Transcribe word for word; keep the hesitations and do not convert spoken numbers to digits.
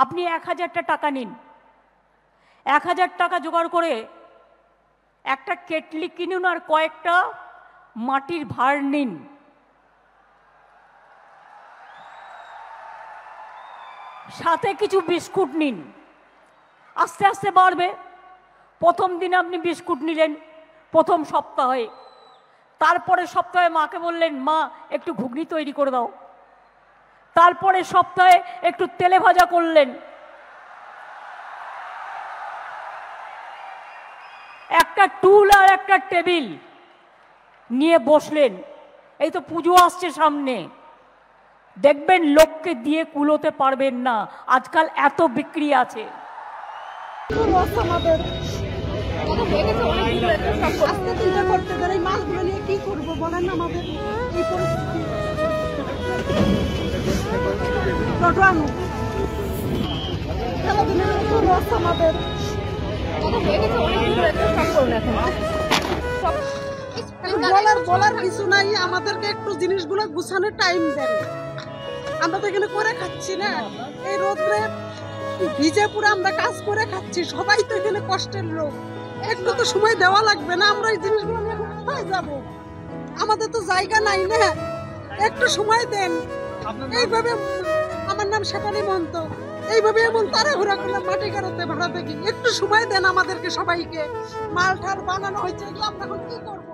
আপনি এক হাজারটা টাকা নিন, এক হাজার টাকা জোগাড় করে একটা কেটলি কিনুন আর কয়েকটা মাটির ভাঁড় নিন। সাথে কিছু বিস্কুট নিন, আস্তে আস্তে বাড়বে। প্রথম দিন আপনি বিস্কুট নিলেন প্রথম সপ্তাহে, তারপরে সপ্তাহে মাকে বললেন মা একটু ঘুগনি তৈরি করে দাও, তারপরে সপ্তাহে একটু তেলে ভাজা করলেন, একটা টুল আর একটা টেবিল নিয়ে বসলেন। এই তো পুজো আসছে সামনে, দেখবেন লোককে দিয়ে কুলোতে পারবেন না, আজকাল এত বিক্রি আছে। বলার বলার কিছু নাই, আমাদেরকে একটু জিনিসগুলো গুছানোর টাইম দেন। আমরা তো এখানে করে খাচ্ছি না, এই রোদ্রে ভিজে পুরো আমরা কাজ করে খাচ্ছি, সবাই তো এখানে কষ্টের লোক, একটু তো সময় দেওয়া লাগবে না? আমরা এই জিনিসগুলো নিয়ে কোথায় যাবো? আমাদের তো জায়গা নাই না, একটু সময় দেন। এইভাবে, আমার নাম শেফালি মহন্ত, এইভাবে এমন তাড়াহুড়া করলাম মাটি কাটাতে ভাড়া থেকে, একটু সময় দেন আমাদেরকে সবাইকে। মাল ঠাল বানানো হয়েছে, এগুলো আমরা এখন কি করবো?